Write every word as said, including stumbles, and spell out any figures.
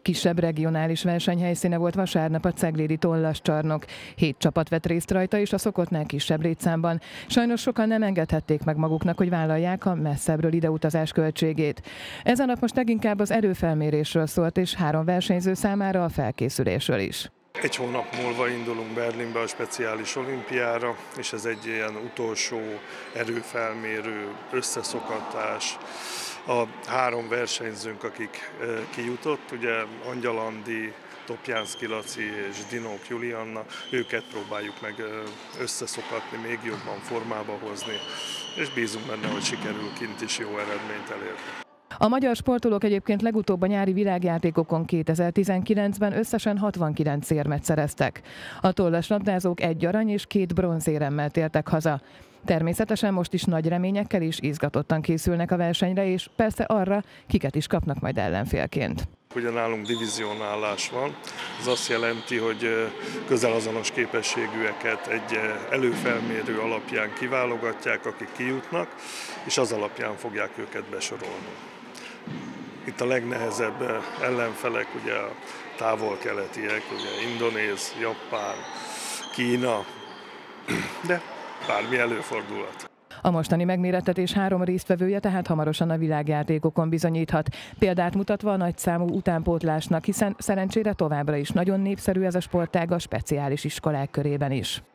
Kisebb regionális versenyhelyszíne volt vasárnap a ceglédi Tollascsarnok. Hét csapat vett részt rajta, és a szokottnál kisebb létszámban. Sajnos sokan nem engedhették meg maguknak, hogy vállalják a messzebbről ideutazás költségét. Ez a nap most leginkább az erőfelmérésről szólt, és három versenyző számára a felkészülésről is. Egy hónap múlva indulunk Berlinbe a speciális olimpiára, és ez egy ilyen utolsó erőfelmérő, összeszokatás. A három versenyzőnk, akik kijutott, ugye Angyal Andi, Topjánszky Laci és Dinók Julianna, őket próbáljuk meg összeszokatni, még jobban formába hozni, és bízunk benne, hogy sikerül kint is jó eredményt elérni. A magyar sportolók egyébként legutóbb a nyári világjátékokon kétezer-tizenkilencben összesen hatvankilenc érmet szereztek. A tollaslabdázók egy arany és két bronzéremmel tértek haza. Természetesen most is nagy reményekkel és izgatottan készülnek a versenyre, és persze arra, kiket is kapnak majd ellenfélként. Ugye nálunk divizionálás van, ez azt jelenti, hogy közel azonos képességűeket egy előfelmérő alapján kiválogatják, akik kijutnak, és az alapján fogják őket besorolni. Itt a legnehezebb ellenfelek ugye a távol-keletiek, ugye indonéz, japán, Kína, de bármi előfordulhat. A mostani megmérettetés három résztvevője tehát hamarosan a világjátékokon bizonyíthat. Példát mutatva a nagyszámú utánpótlásnak, hiszen szerencsére továbbra is nagyon népszerű ez a sportág a speciális iskolák körében is.